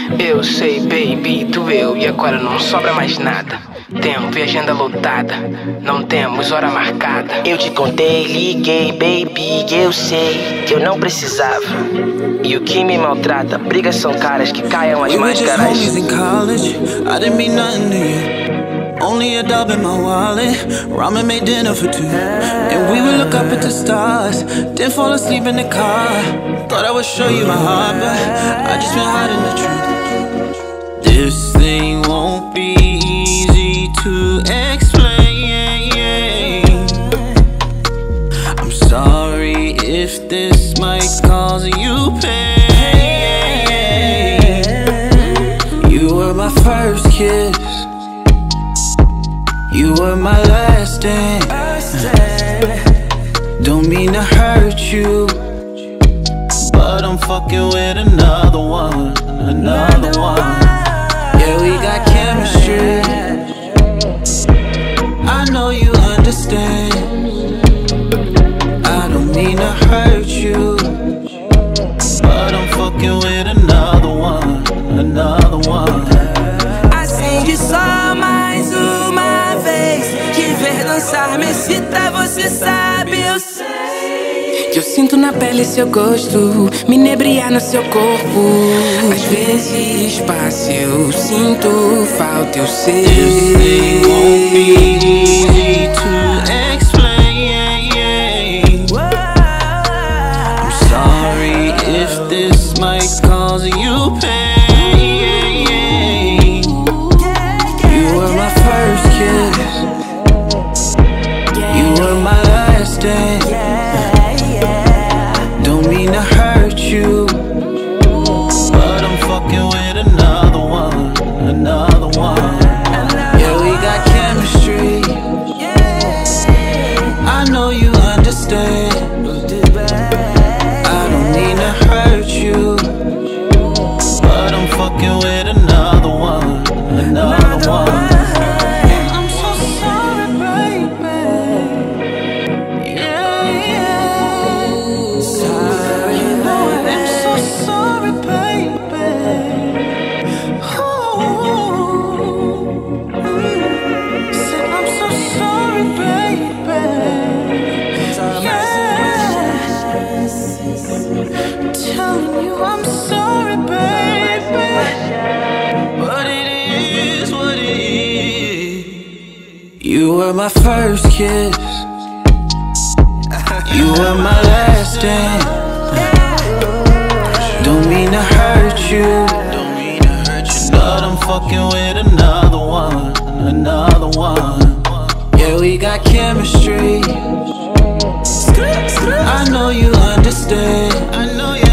Eu sei, baby, doeu e agora não sobra mais nada. Tempo e agenda lotada, não temos hora marcada. Eu te contei, liguei, baby, eu sei que eu não precisava. E o que me maltrata, brigas são caras que caiam as máscaras. Only a dub in my wallet. Ramen made dinner for two, and we would look up at the stars. Then fall asleep in the car. Thought I would show you my heart, but I just been hiding the truth. This thing won't be easy to explain. I'm sorry if this might cause you pain. You were my first kiss, you were my last dance. Don't mean to hurt you, but I'm fucking with another one, another one. Yeah, we got chemistry, I know you understand. I don't mean to hurt you, but I'm fucking with another one, another one. Acende só mais uma vez, te-ver dançar me excita, você sabe, eu sei. Eu sinto na pele seu gosto, me inebriar no seu corpo. Às vezes passa, eu sinto falta, eu sei. This thing won't be easy to explain. I'm sorry if this might cause you pain. You were my first kiss, you were my last dance. Don't mean to hurt you, but I'm fucking with another one, another one. Yeah, we got chemistry, I know you understand. I don't mean to hurt you, but I'm fucking with another one, another one. I'm so sorry, baby. Yeah, yeah. Sorry, you know I am so sorry, baby. Ooh. Said I'm so sorry, baby. Yeah. Telling you I'm sorry, baby. But it is what it is. You were my first kiss, you were my last dance. Don't mean to hurt you, but I'm fucking with another one, another one. Yeah, we got chemistry, I know you understand. I know you